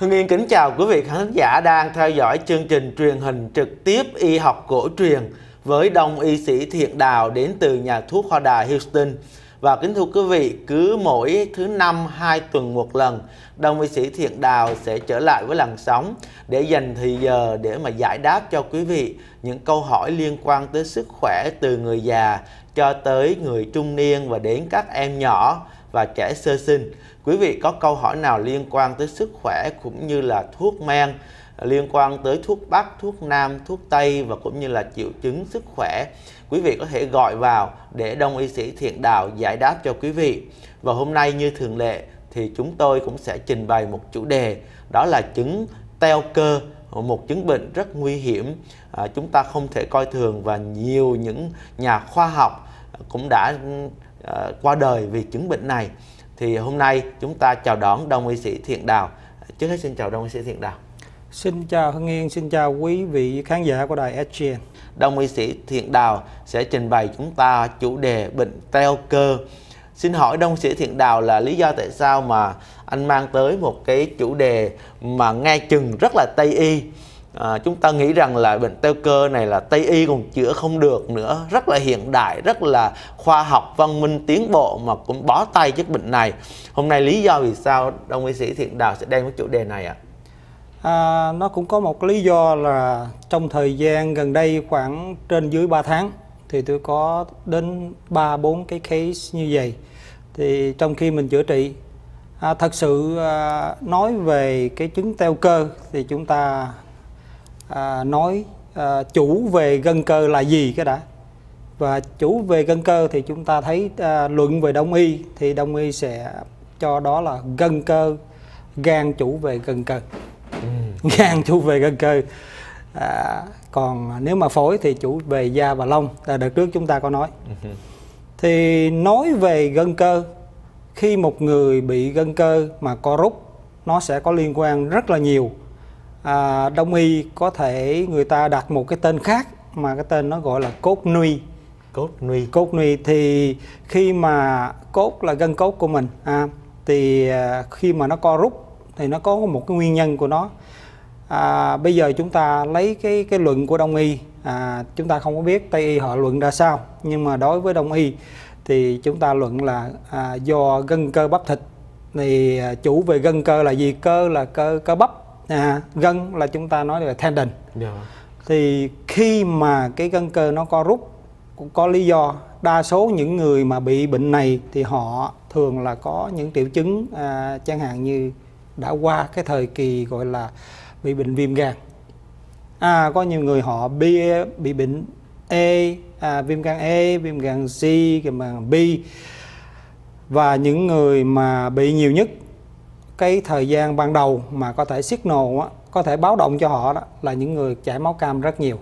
Hưng Yên kính chào quý vị khán giả đang theo dõi chương trình truyền hình trực tiếp y học cổ truyền với Đông y sĩ Thiện Đào đến từ nhà thuốc Hoa Đà Houston. Và kính thưa quý vị, cứ mỗi thứ năm 2 tuần một lần, Đông y sĩ Thiện Đào sẽ trở lại với làn sóng để dành thời giờ để mà giải đáp cho quý vị những câu hỏi liên quan tới sức khỏe từ người già cho tới người trung niên và đến các em nhỏ và trẻ sơ sinh. Quý vị có câu hỏi nào liên quan tới sức khỏe cũng như là thuốc men, liên quan tới thuốc Bắc, thuốc Nam, thuốc Tây và cũng như là triệu chứng sức khỏe, quý vị có thể gọi vào để Đông y sĩ Thiện Đào giải đáp cho quý vị. Và hôm nay như thường lệ thì chúng tôi cũng sẽ trình bày một chủ đề, đó là chứng teo cơ, một chứng bệnh rất nguy hiểm, chúng ta không thể coi thường và nhiều những nhà khoa học cũng đã qua đời vì chứng bệnh này. Thì hôm nay chúng ta chào đón Đông y sĩ Thiện Đào. Trước hết xin chào Đông y sĩ Thiện Đào. Xin chào Hưng Yên, xin chào quý vị khán giả của đài SGN. Đông y sĩ Thiện Đào sẽ trình bày chúng ta chủ đề bệnh teo cơ. Xin hỏi Đông y sĩ Thiện Đào là lý do tại sao mà anh mang tới một cái chủ đề mà nghe chừng rất là Tây y. Chúng ta nghĩ rằng là bệnh teo cơ này là Tây y còn chữa không được nữa, rất là hiện đại, rất là khoa học, văn minh, tiến bộ mà cũng bó tay trước bệnh này. Hôm nay lý do vì sao Đông y sĩ Thiện Đào sẽ đem cái chủ đề này ạ? Nó cũng có một lý do là trong thời gian gần đây khoảng trên dưới 3 tháng thì tôi có đến 3-4 cái case như vậy. Thì trong khi mình chữa trị, thật sự nói về cái chứng teo cơ thì chúng ta nói chủ về gân cơ là gì cái đã. Và chủ về gân cơ thì chúng ta thấy luận về Đông y thì Đông y sẽ cho đó là gân cơ, gan chủ về gân cơ. Gan chủ về gân cơ. Còn nếu mà phổi thì chủ về da và lông, là đợt trước chúng ta có nói. Thì nói về gân cơ, khi một người bị gân cơ mà co rút, nó sẽ có liên quan rất là nhiều. Đông y có thể người ta đặt một cái tên khác mà cái tên nó gọi là cốt nuy. Cốt nuy thì khi mà cốt là gân cốt của mình, thì khi mà nó co rút thì nó có một cái nguyên nhân của nó. Bây giờ chúng ta lấy cái luận của Đông y, chúng ta không có biết Tây y họ luận ra sao, nhưng mà đối với Đông y thì chúng ta luận là do gân cơ bắp thịt. Thì chủ về gân cơ là gì? Cơ là cơ bắp, gân là chúng ta nói là tendon. Thì khi mà cái gân cơ nó co rút cũng có lý do. Đa số những người mà bị bệnh này thì họ thường là có những triệu chứng chẳng hạn như đã qua cái thời kỳ gọi là bị bệnh viêm gan. Có nhiều người họ bị bệnh viêm gan A, viêm gan C, viêm gan B. Và những người mà bị nhiều nhất cái thời gian ban đầu mà có thể signal, có thể báo động cho họ đó là những người chảy máu cam rất nhiều.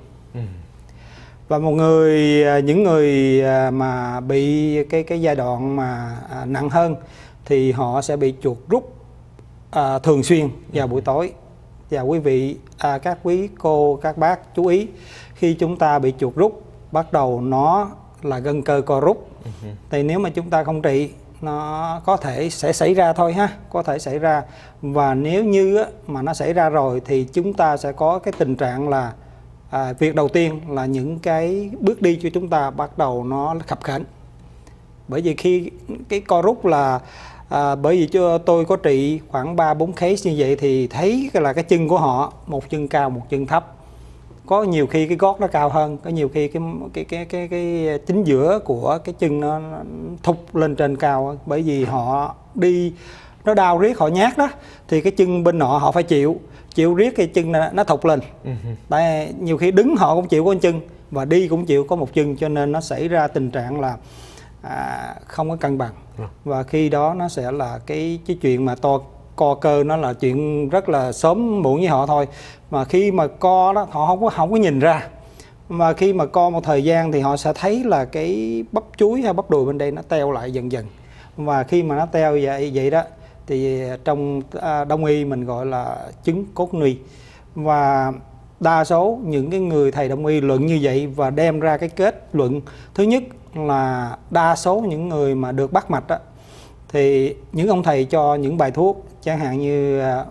Và những người mà bị cái giai đoạn mà nặng hơn thì họ sẽ bị chuột rút thường xuyên vào buổi tối. Và quý vị, các quý cô, các bác chú ý, khi chúng ta bị chuột rút, bắt đầu nó là gân cơ co rút. Thì nếu mà chúng ta không trị, nó có thể sẽ xảy ra thôi ha, có thể xảy ra. Và nếu như mà nó xảy ra rồi thì chúng ta sẽ có cái tình trạng là việc đầu tiên là những cái bước đi cho chúng ta bắt đầu nó khập khểnh. Bởi vì khi cái co rút là bởi vì tôi có trị khoảng 3-4 case như vậy thì thấy là cái chân của họ, một chân cao một chân thấp. Có nhiều khi cái gót nó cao hơn, có nhiều khi cái chính giữa của cái chân nó thụt lên trên cao, bởi vì họ đi nó đau riết, họ nhát đó thì cái chân bên nọ họ phải chịu riết cái chân nó thụt lên. Tại nhiều khi đứng họ cũng chịu có một chân và đi cũng chịu có một chân, cho nên nó xảy ra tình trạng là không có cân bằng. Và khi đó nó sẽ là cái chuyện mà co cơ, nó là chuyện rất là sớm muộn với họ thôi. Mà khi mà co đó họ không có nhìn ra. Mà khi mà co một thời gian thì họ sẽ thấy là cái bắp chuối hay bắp đùi bên đây nó teo lại dần dần. Và khi mà nó teo vậy đó thì trong Đông y mình gọi là chứng cốt nuy. Và đa số những cái người thầy Đông y luận như vậy và đem ra cái kết luận thứ nhất là đa số những người mà được bắt mạch đó, thì những ông thầy cho những bài thuốc chẳng hạn như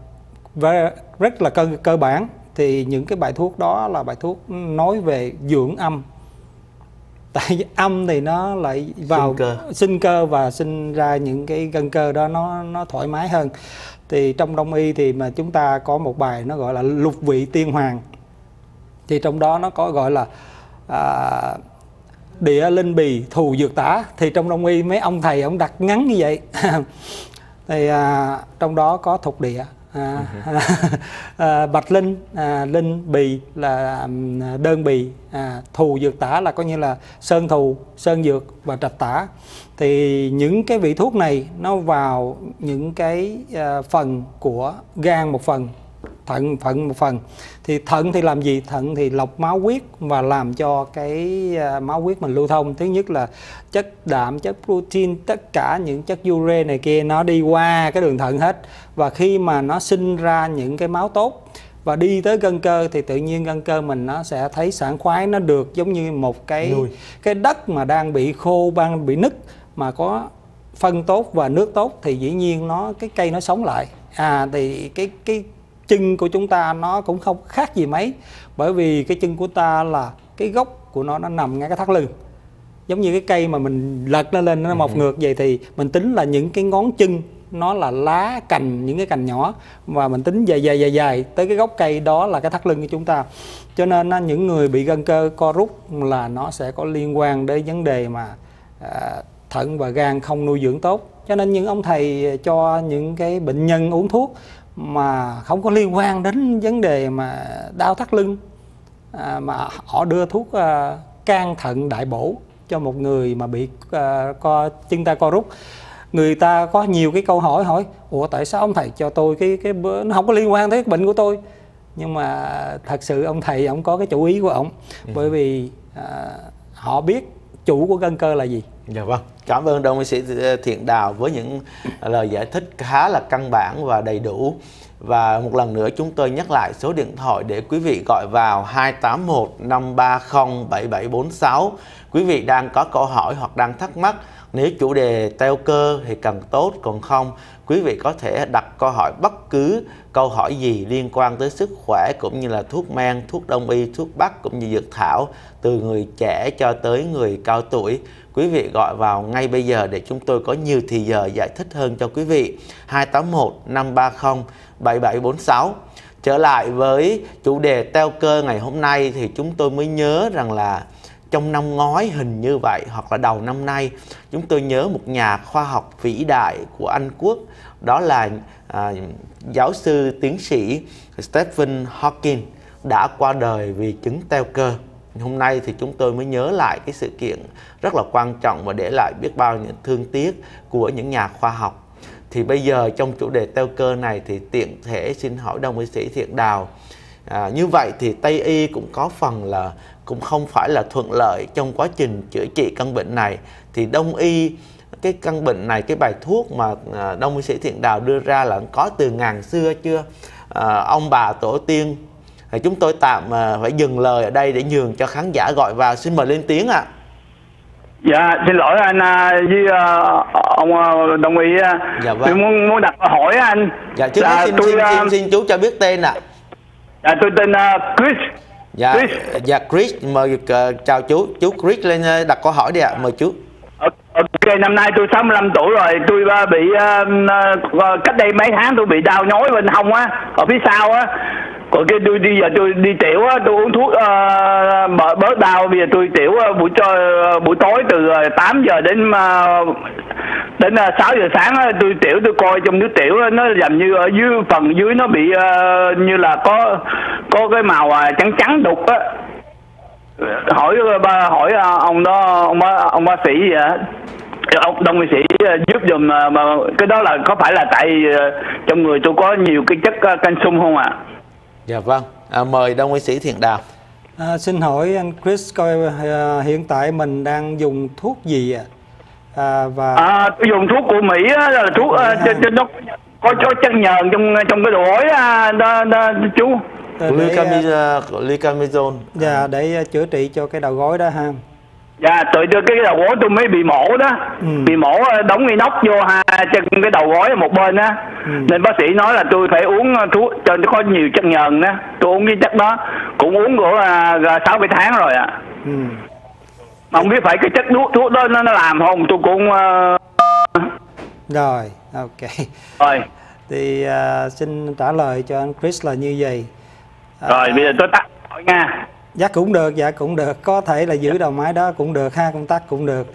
và rất là cơ bản. Thì những cái bài thuốc đó là bài thuốc nói về dưỡng âm. Tại vì âm thì nó lại vào sinh cơ và sinh ra những cái gân cơ đó nó thoải mái hơn. Thì trong Đông y thì mà chúng ta có một bài nó gọi là lục vị tiên hoàng. Thì trong đó nó có gọi là địa linh bì thù dược tả. Thì trong Đông y mấy ông thầy ông đặt ngắn như vậy. Thì trong đó có thục địa, bạch linh, linh bì là đơn bì, thù dược tả là coi như là sơn thù, sơn dược và trạch tả. Thì những cái vị thuốc này nó vào những cái phần của gan một phần, thận một phần. Thì thận thì làm gì? Thận thì lọc máu huyết và làm cho cái máu huyết mình lưu thông. Thứ nhất là chất đạm, chất protein, tất cả những chất ure này kia nó đi qua cái đường thận hết. Và khi mà nó sinh ra những cái máu tốt và đi tới gân cơ thì tự nhiên gân cơ mình nó sẽ thấy sảng khoái, nó được giống như một cái đất mà đang bị khô, đang bị nứt, mà có phân tốt và nước tốt thì dĩ nhiên cái cây nó sống lại. Thì cái chân của chúng ta nó cũng không khác gì mấy, bởi vì cái chân của ta là cái gốc của nó nằm ngay cái thắt lưng, giống như cái cây mà mình lật nó lên nó mọc ngược vậy. Thì mình tính là những cái ngón chân nó là lá cành, những cái cành nhỏ, và mình tính dài tới cái gốc cây đó là cái thắt lưng của chúng ta. Cho nên những người bị gân cơ co rút là nó sẽ có liên quan đến vấn đề mà thận và gan không nuôi dưỡng tốt. Cho nên những ông thầy cho những cái bệnh nhân uống thuốc mà không có liên quan đến vấn đề mà đau thắt lưng, mà họ đưa thuốc can thận đại bổ cho một người mà bị chân tay co rút. Người ta có nhiều cái câu hỏi ủa tại sao ông thầy cho tôi cái nó không có liên quan tới cái bệnh của tôi. Nhưng mà thật sự ông thầy ông có cái chủ ý của ông, bởi vì họ biết chủ của gân cơ là gì. Dạ vâng, cảm ơn Đông y sĩ Thiện Đào với những lời giải thích khá là căn bản và đầy đủ. Và một lần nữa chúng tôi nhắc lại số điện thoại để quý vị gọi vào 281 530 7746. Quý vị đang có câu hỏi hoặc đang thắc mắc, nếu chủ đề teo cơ thì càng tốt, còn không quý vị có thể đặt câu hỏi bất cứ câu hỏi gì liên quan tới sức khỏe cũng như là thuốc men, thuốc đông y, thuốc bắc cũng như dược thảo, từ người trẻ cho tới người cao tuổi. Quý vị gọi vào ngay bây giờ để chúng tôi có nhiều thì giờ giải thích hơn cho quý vị. 281 530 7746. Trở lại với chủ đề teo cơ ngày hôm nay thì chúng tôi mới nhớ rằng là trong năm ngoái hình như vậy, hoặc là đầu năm nay, chúng tôi nhớ một nhà khoa học vĩ đại của Anh Quốc, đó là giáo sư tiến sĩ Stephen Hawking đã qua đời vì chứng teo cơ. Hôm nay thì chúng tôi mới nhớ lại cái sự kiện rất là quan trọng và để lại biết bao những thương tiếc của những nhà khoa học. Thì bây giờ trong chủ đề teo cơ này thì tiện thể xin hỏi Đông y sĩ Thiện Đào, như vậy thì Tây y cũng có phần là cũng không phải là thuận lợi trong quá trình chữa trị căn bệnh này. Thì Đông y, cái căn bệnh này, cái bài thuốc mà Đông y sĩ Thiện Đào đưa ra là có từ ngàn xưa chưa? Ông bà tổ tiên. Thì chúng tôi tạm phải dừng lời ở đây để nhường cho khán giả gọi vào. Xin mời lên tiếng ạ. Dạ, xin lỗi anh với ông Đông y. Dạ vâng. Tôi muốn đặt câu hỏi anh. Dạ, trước hết xin chú cho biết tên ạ. Dạ, tôi tên Chris. Dạ, Chris. Dạ, Chris, mời chào chú Chris lên đặt câu hỏi đi ạ, mời chú. Ok, năm nay tôi 65 tuổi rồi, tôi bị cách đây mấy tháng tôi bị đau nhói bên hông á, ở phía sau á. Còn cái tôi đi tiểu á, tôi uống thuốc bớt đau. Bây giờ tôi tiểu buổi tối từ 8 giờ đến 6 giờ sáng á, tôi tiểu, tôi coi trong nước tiểu á, nó làm như ở dưới phần dưới nó bị như là có cái màu trắng trắng đục á. Hỏi ông đó, ông bác sĩ gì ạ? Ông Đông y sĩ giúp dùm, mà cái đó là có phải là tại trong người tôi có nhiều cái chất canxi không ạ? Dạ vâng, mời Đông y sĩ Thiện Đào. Xin hỏi anh Chris coi hiện tại mình đang dùng thuốc gì ạ? Tôi dùng thuốc của Mỹ á, là thuốc nó có chất nhờn trong cái đồ gói đó chú. Glucamazone. Dạ, để chữa trị cho cái đầu gối đó ha. Dạ, cái đầu gối tôi mới bị mổ đó. Bị mổ đóng inox vô trên cái đầu gối ở một bên á. Nên bác sĩ nói là tôi phải uống thuốc cho nó có nhiều chất nhờn đó. Tôi uống cái chất đó cũng uống của 6-7 tháng rồi ạ. Mà không biết phải cái chất thuốc đó nó làm không, tôi cũng Rồi, ok. Rồi. Thì xin trả lời cho anh Chris là như vậy. Rồi bây giờ tôi tắt hỏi nha. Dạ cũng được, có thể là giữ đầu máy đó cũng được ha, công tắc cũng được.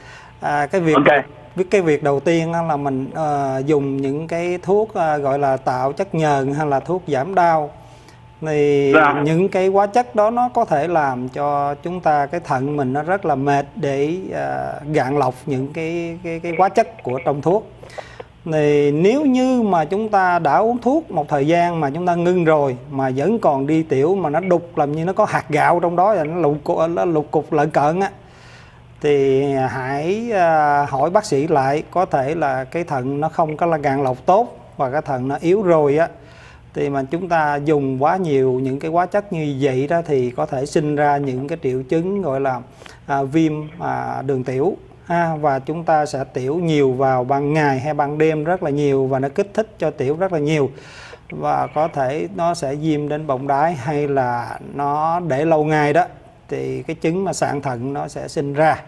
Cái việc đầu tiên là mình dùng những cái thuốc gọi là tạo chất nhờn hay là thuốc giảm đau. Thì những cái hóa chất đó nó có thể làm cho chúng ta, cái thận mình nó rất là mệt để gạn lọc những cái hóa chất của trong thuốc. Thì nếu như mà chúng ta đã uống thuốc một thời gian mà chúng ta ngưng rồi mà vẫn còn đi tiểu, mà nó đục làm như nó có hạt gạo trong đó, nó lục cục lợn cợn á, thì hãy hỏi bác sĩ lại. Có thể là cái thận nó không có là gạn lọc tốt và cái thận nó yếu rồi á, thì mà chúng ta dùng quá nhiều những cái hóa chất như vậy đó thì có thể sinh ra những cái triệu chứng gọi là viêm đường tiểu. Và chúng ta sẽ tiểu nhiều vào ban ngày hay ban đêm rất là nhiều, và nó kích thích cho tiểu rất là nhiều, và có thể nó sẽ viêm đến bọng đái, hay là nó để lâu ngày đó thì cái chứng mà sạn thận nó sẽ sinh ra.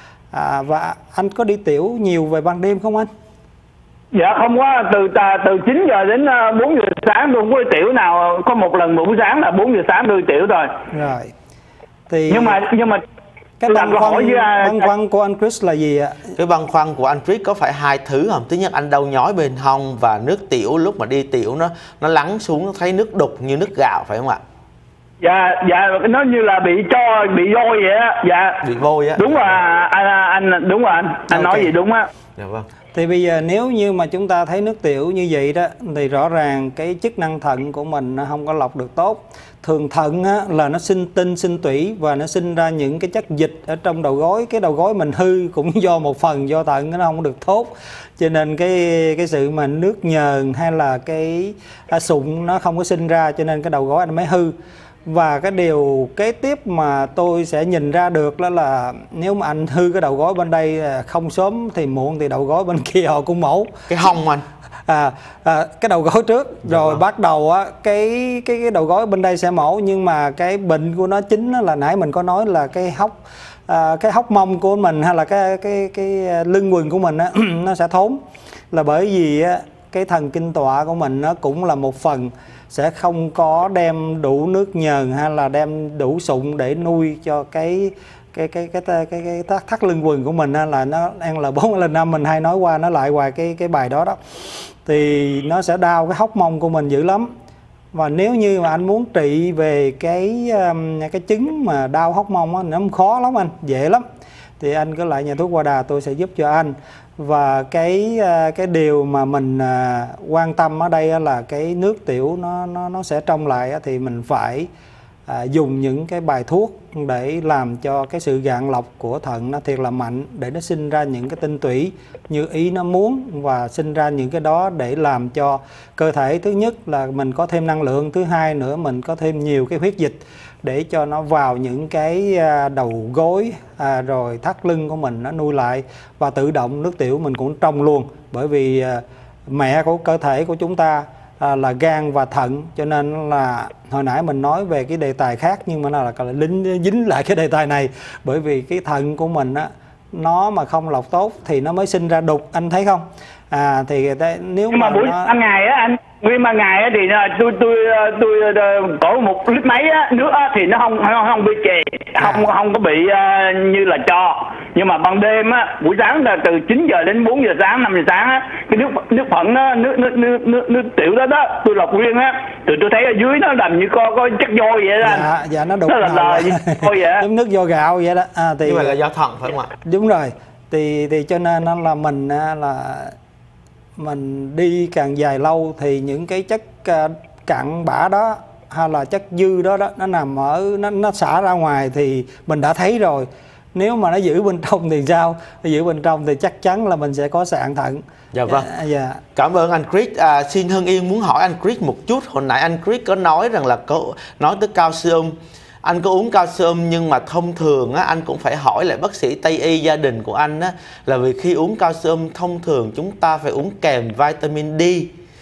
Và anh có đi tiểu nhiều về ban đêm không anh? Dạ không có, từ 9 giờ đến 4 giờ sáng tôi không có đi tiểu nào. Có một lần buổi sáng là 4 giờ sáng tôi đi tiểu rồi. Rồi. Thì nhưng mà cái băn khoăn của anh Chris là gì ạ? Cái băn khoăn của anh Chris có phải hai thứ không? Thứ nhất, anh đau nhói bên hông và nước tiểu lúc mà đi tiểu nó lắng xuống, nó thấy nước đục như nước gạo, phải không ạ? Dạ nó như là bị vôi vậy á. Dạ. Bị vôi á. Đúng rồi anh đúng rồi anh nói gì đúng á. Dạ vâng. Thì bây giờ nếu như mà chúng ta thấy nước tiểu như vậy đó thì rõ ràng cái chức năng thận của mình nó không có lọc được tốt. Thường thận á, là nó sinh tinh sinh tủy và nó sinh ra những cái chất dịch ở trong đầu gối. Cái đầu gối mình hư cũng do một phần do thận nó không được tốt. Cho nên cái sự mà nước nhờn hay là cái sụn nó không có sinh ra, cho nên cái đầu gối nó mới hư. Và cái điều kế tiếp mà tôi sẽ nhìn ra được đó là nếu mà anh hư cái đầu gối bên đây không sớm thì muộn thì đầu gối bên kia họ cũng mổ. Cái hông anh. Cái đầu gối trước rồi bắt đầu á cái đầu gối bên đây sẽ mổ, nhưng mà cái bệnh của nó chính là nãy mình có nói là cái hốc mông của mình hay là cái lưng quần của mình á nó sẽ thốn, là bởi vì á cái thần kinh tọa của mình nó cũng là một phần sẽ không có đem đủ nước nhờn hay là đem đủ sụn để nuôi cho cái thắt lưng quần của mình, là nó L4 L5 mình hay nói qua nó lại hoài cái bài đó đó, thì nó sẽ đau cái hốc mông của mình dữ lắm. Và nếu như mà anh muốn trị về cái chứng mà đau hốc mông á, nó không khó lắm anh, dễ lắm, thì anh cứ lại nhà thuốc Hoa Đà tôi sẽ giúp cho anh. Và cái điều mà mình quan tâm ở đây là cái nước tiểu nó sẽ trong lại, thì mình phải dùng những cái bài thuốc để làm cho cái sự gạn lọc của thận nó thiệt là mạnh, để nó sinh ra những cái tinh tủy như ý nó muốn, và sinh ra những cái đó để làm cho cơ thể, thứ nhất là mình có thêm năng lượng, thứ hai nữa mình có thêm nhiều cái huyết dịch để cho nó vào những cái đầu gối rồi thắt lưng của mình nó nuôi lại, và tự động nước tiểu mình cũng trong luôn. Bởi vì mẹ của cơ thể của chúng ta là gan và thận, cho nên là hồi nãy mình nói về cái đề tài khác nhưng mà là dính lại cái đề tài này. Bởi vì cái thận của mình á, nó mà không lọc tốt thì nó mới sinh ra đục, anh thấy không? Thì nếu mà buổi ngày á anh, nguyên ban ngày á thì tôi có 1 lít mấy á, nước á thì nó không bị chè, không có bị như là cho. Nhưng mà ban đêm á, buổi sáng là từ 9 giờ đến 4 giờ sáng, 5 giờ sáng á, cái nước phận đó, nước tiểu đó tôi lọc riêng á, tôi thấy ở dưới nó làm như có chất vôi vậy đó. Dạ nó đục vậy. Giống nước vo gạo vậy đó. Thì như vậy là do thận phải không ạ? Đúng rồi. Thì cho nên là mình đi càng dài lâu thì những cái chất cặn bã đó hay là chất dư đó nó nằm ở nó xả ra ngoài thì mình đã thấy rồi. Nếu mà nó giữ bên trong thì sao? Nó giữ bên trong thì chắc chắn là mình sẽ có sạn thận. Dạ vâng. Dạ. Cảm ơn anh Chris. Xin Hưng Yên muốn hỏi anh Chris một chút. Hồi nãy anh Chris có nói rằng là nói tới calcium Anh có uống calcium nhưng mà thông thường á, anh cũng phải hỏi lại bác sĩ Tây y gia đình của anh á, là vì khi uống calcium thông thường chúng ta phải uống kèm vitamin D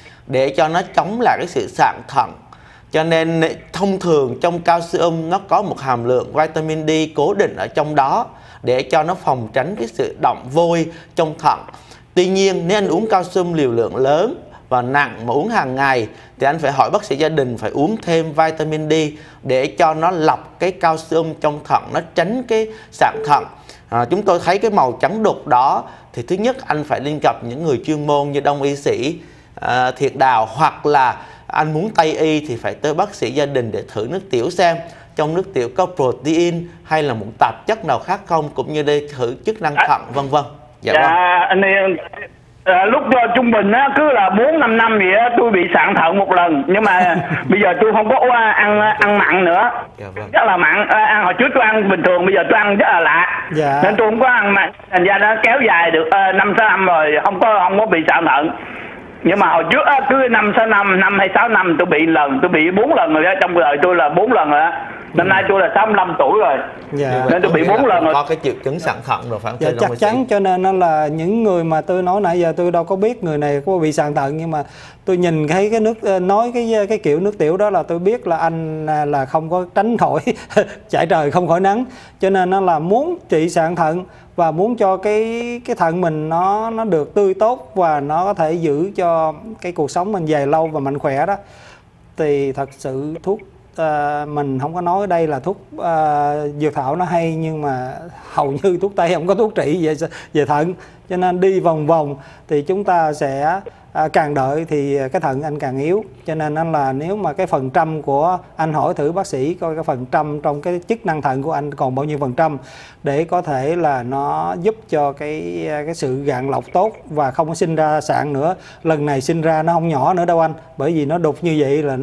để cho nó chống lại cái sự sạn thận. Cho nên thông thường trong calcium nó có một hàm lượng vitamin D cố định ở trong đó để cho nó phòng tránh cái sự đọng vôi trong thận. Tuy nhiên nếu anh uống calcium liều lượng lớn và nặng mà uống hàng ngày thì anh phải hỏi bác sĩ gia đình phải uống thêm vitamin D để cho nó lọc cái calcium trong thận, nó tránh cái sạn thận. Chúng tôi thấy cái màu trắng đục đó thì thứ nhất anh phải liên gặp những người chuyên môn như đông y sĩ Thiện Đào, hoặc là anh muốn Tây y thì phải tới bác sĩ gia đình để thử nước tiểu xem trong nước tiểu có protein hay là một tạp chất nào khác không, cũng như đây thử chức năng thận vân vân. Dạ anh em lúc trung bình á, cứ là 4-5 năm vậy á, tôi bị sạn thận một lần, nhưng mà bây giờ tôi không có ăn mặn nữa. Rất là mặn, ăn hồi trước tôi ăn bình thường, bây giờ tôi ăn rất là lạ. Nên tôi không có ăn mặn, thành ra nó kéo dài được 5-6 năm rồi không có bị sạn thận. Nhưng mà hồi trước á, cứ 5 hay 6 năm tôi bị lần, tôi bị 4 lần rồi đó, trong đời tôi là 4 lần rồi đó. Năm nay tôi là 65 tuổi rồi. Nên tôi bị 4 lần rồi. Có cái triệu chứng sạn thận rồi phải không? Chắc chắn, cho nên nó là những người mà tôi nói nãy giờ tôi đâu có biết người này có bị sạn thận, nhưng mà tôi nhìn thấy cái nước nói cái kiểu nước tiểu đó là tôi biết là anh là không có tránh khỏi chạy trời không khỏi nắng. Cho nên nó là muốn trị sạn thận và muốn cho cái thận mình nó được tươi tốt và nó có thể giữ cho cái cuộc sống mình dài lâu và mạnh khỏe đó, thì thật sự thuốc mình không có nói ở đây là thuốc dược thảo nó hay, nhưng mà hầu như thuốc Tây không có thuốc trị về thận. Cho nên đi vòng vòng thì chúng ta sẽ càng đợi thì cái thận anh càng yếu. Cho nên nó là nếu mà cái phần trăm của anh hỏi thử bác sĩ coi cái phần trăm trong cái chức năng thận của anh còn bao nhiêu phần trăm, để có thể là nó giúp cho cái sự gạn lọc tốt và không có sinh ra sạn nữa. Lần này sinh ra nó không nhỏ nữa đâu anh, bởi vì nó đục như vậy là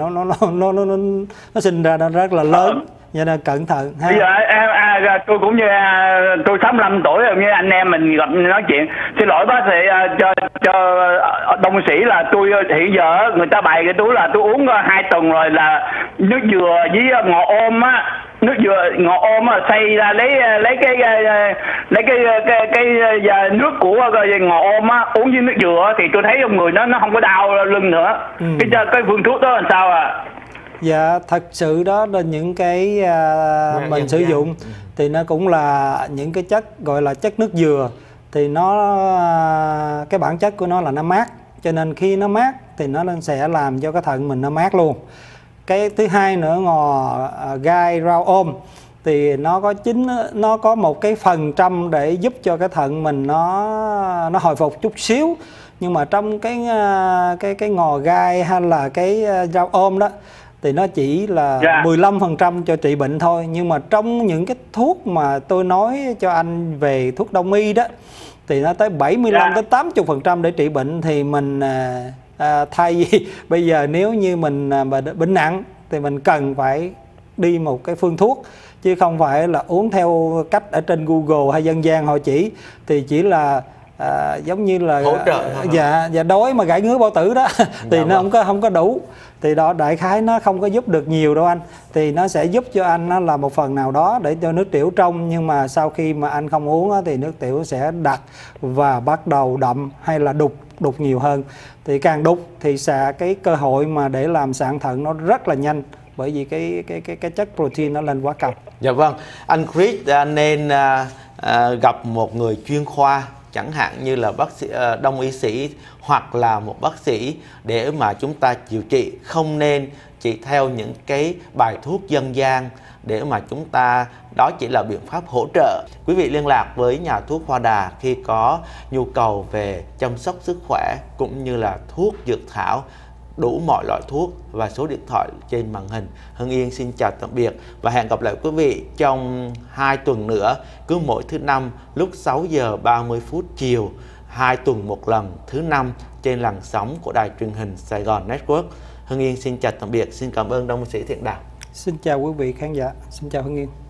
nó sinh ra nó rất là lớn. Cho nên cẩn thận ha. Bây giờ tôi cũng như tôi 65 tuổi rồi, như anh em mình gặp nói chuyện. Xin lỗi bác sĩ cho đông sĩ là tôi hiện giờ người ta bày cái túi là tôi uống 2 tuần rồi, là nước dừa với ngò ôm á, nước dừa ngò ôm á, xay ra lấy cái nước của ngò ôm á, uống với nước dừa thì tôi thấy trong người nó không có đau lưng nữa. Cái phương thuốc đó làm sao à? Dạ, thật sự đó là những cái mình sử dụng thì nó cũng là những cái chất gọi là chất nước dừa, thì nó cái bản chất của nó là nó mát, cho nên khi nó mát thì nó sẽ làm cho cái thận mình nó mát luôn. Cái thứ hai nữa, ngò gai rau ôm thì nó có một cái phần trăm để giúp cho cái thận mình nó hồi phục chút xíu. Nhưng mà trong cái ngò gai hay là cái rau ôm đó thì nó chỉ là 15% cho trị bệnh thôi. Nhưng mà trong những cái thuốc mà tôi nói cho anh về thuốc đông y đó thì nó tới 75 tới 80% để trị bệnh. Thì mình thay vì bây giờ nếu như mình bệnh nặng thì mình cần phải đi một cái phương thuốc, chứ không phải là uống theo cách ở trên Google hay dân gian họ chỉ, thì chỉ là giống như là hỗ trợ dạ đói mà gãi ngứa bao tử đó thì nó không có đủ. Thì đó, đại khái nó không có giúp được nhiều đâu anh. Thì nó sẽ giúp cho anh nó là một phần nào đó để cho nước tiểu trong, nhưng mà sau khi mà anh không uống á, thì nước tiểu sẽ đặc và bắt đầu đậm hay là đục nhiều hơn. Thì càng đục thì cái cơ hội mà để làm sạn thận nó rất là nhanh, bởi vì cái chất protein nó lên quá cao. Dạ vâng, anh Chris nên gặp một người chuyên khoa, chẳng hạn như là bác sĩ đông y sĩ hoặc là một bác sĩ để mà chúng ta điều trị, không nên chỉ theo những cái bài thuốc dân gian để mà chúng ta, đó chỉ là biện pháp hỗ trợ. Quý vị liên lạc với nhà thuốc Hoa Đà khi có nhu cầu về chăm sóc sức khỏe cũng như là thuốc dược thảo, đủ mọi loại thuốc, và số điện thoại trên màn hình. Hưng Yên xin chào tạm biệt và hẹn gặp lại quý vị trong 2 tuần nữa, cứ mỗi thứ Năm lúc 6 giờ 30 phút chiều, 2 tuần một lần, thứ Năm trên làn sóng của đài truyền hình Sài Gòn Network. Hưng Yên xin chào tạm biệt, xin cảm ơn đông y sĩ Thiện Đào. Xin chào quý vị khán giả, xin chào Hưng Yên.